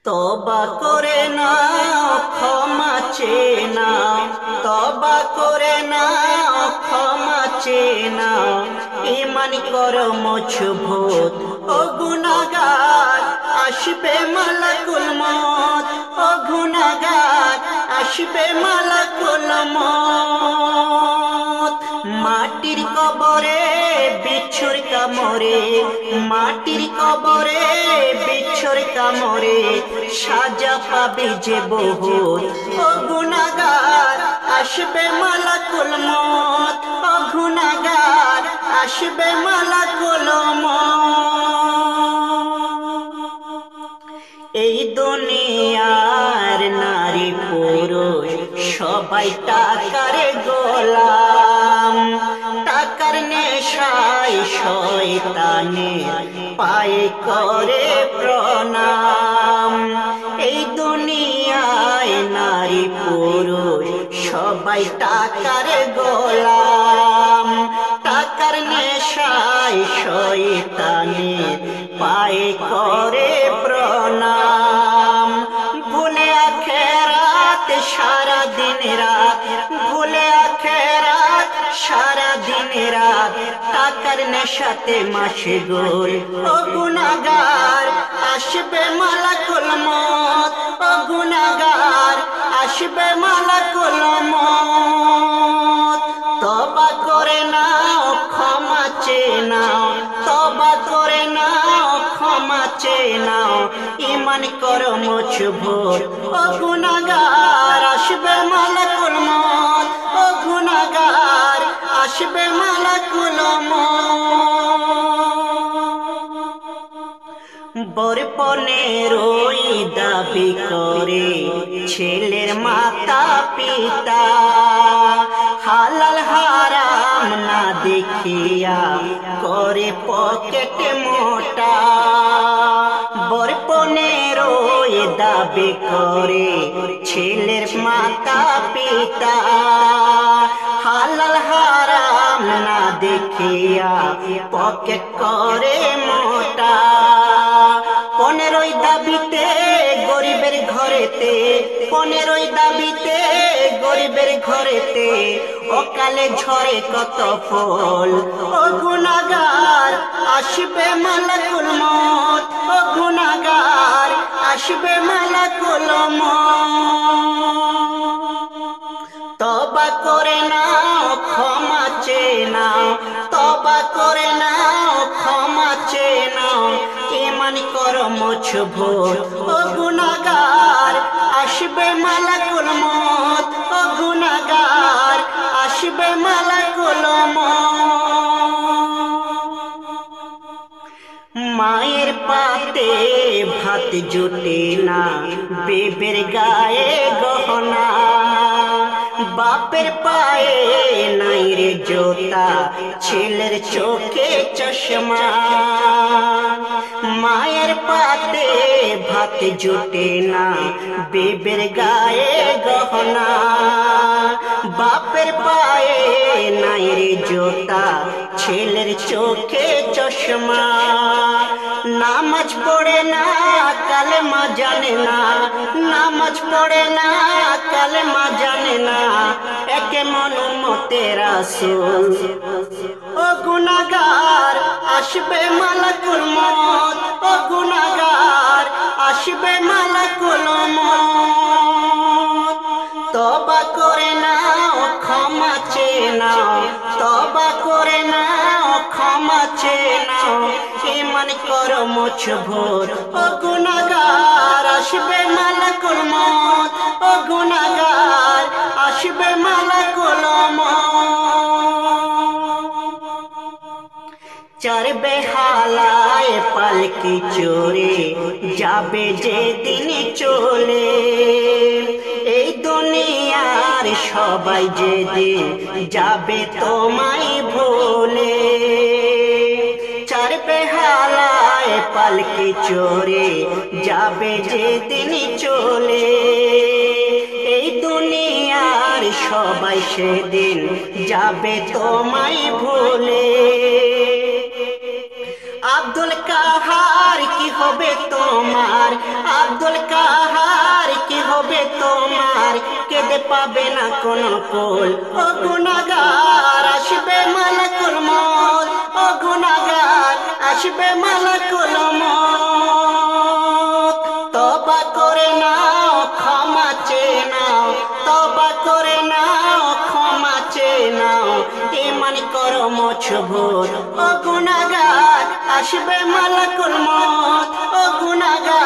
তবা করে নাও ক্ষমা চেয়ে নাও, তবা করে নাও ক্ষমা চেয়ে নাও, ঈমান করো মজবুত ও গুনাহগার, আসবে মালাকুল মউত ও গুনাহগার, আসবে মালাকুল মউত। মাটির কবরে বিচ্ছুর কামড়ে, মাটির কবরে বিচ্ছুর কামড়ে, সাজা পাবে যে বহুত ও গুনাহগার, আসবে মালাকুল মউত ও গুনাহগার, আসবে মালাকুল মউত। এই দুনিয়ার নারী পুরুষ সবাই টাকার গোলাম, টাকার নেশায় শয়তানের পায়ে করে প্রণাম। এই দুনিয়ায় নারী পুরুষ সবাই টাকার গোলাম, টাকার নেশায় শয়তানের পায়ে করে প্রণাম। ভুলে আখেরাত সারা দিন রাত, ভুলে আখেরাত সারা দিন রাত, টাকার নেশাতে মাশগুল ও গুনাহগার, আসবে মালাকুল মউত ও গুনাহগার, আসবে মালাকুল মউত। তবা করে নাও ক্ষমা চেয়ে নাও, তবা করে নাও ক্ষমা চেয়ে নাও, ঈমান করো মজবুত ও গুনাহগার, আসবে মালাকুল মউত ও গুনাহগার, আসবে মালাকুল মউত। বরপনের ওই দাবি করে ছেলের মাতা পিতা, হালাল হারাম না দেখিয়া করে পকেট মোটা। বরপনের ওই দাবি করে ছেলের মাতা পিতা, হালাল হারাম না দেখিয়া পকেট করে মোটা। 15 দাবিতে গরিবের ঘরেতে, 15 দাবিতে গরিবের ঘরেতে, অকালে ঝরে কত ফল ও গুনাহগার, আসবে মালাকুল মউত ও গুনাহগার, আসবে মালাকুল মউত। তবা করে নাও ক্ষমা চেয়ে নাও, তবা করে নাও ক্ষমা চেয়ে নাও, ঈমান করো মজবুত ও গুনাহগার, আসবে মালাকুল মউত ও গুনাহগার, আসবে মালাকুল মউত। মায়ের পাতে ভাত জুটে না, বেবের গায়ে গহনা, বাপের পায়ে নাই রে জোতা, ছেলের চোখে চশমা। মায়ের পাতে ভাত জুটে না, বেবের গায়ে গহনা, বাপের পায়ে নাই রে জোতা, ছেলের চোখে চশমা। নামাজ পড়ে না কালেমা জানে না, নামাজ পড়ে না কালেমা জানে না, একে মন উম্মতের রাসূল ও গুনাহগার, আসবে মালাকুল মউত ও গুনাহগার, আসবে মালাকুল মউত। তবা করে নাও ক্ষমা চেয়ে নাও, তবা করে নাও ক্ষমা চেয়ে নাও, ঈমান করো মজবুত ও গুনাহগার, আসবে মালাকুল মউত ও গুনাহগার, আসবে মালাকুল মউত। চার বেহালায় পালকি চড়ে যাবে যেদিন চলে, এই দুনিয়ার সবাই যেদিন যাবে তোমায় ভুলে। চার বেহালায় পালকি চড়ে যাবে যেদিন চলে, এই দুনিয়ার সবাই সেদিন যাবে তোমায় ভুলে। আব্দুল কাহার কি হবে তোমার, আব্দুল কাহার কি হবে তোমার, কেঁদে পাবে না কোনো কোল। ও গুনাহগার আসবে মালাকুল মউত, ও গুনাহগার আসবে মালাকুল মউত। তওবা করে নাও ক্ষমা চেয়ে নাও, তওবা করে নাও ক্ষমা চেয়ে নাও, ঈমান করো মজবুত। ও গুনাহগার আসবে মালাকুল মউত, ও গুনাহগার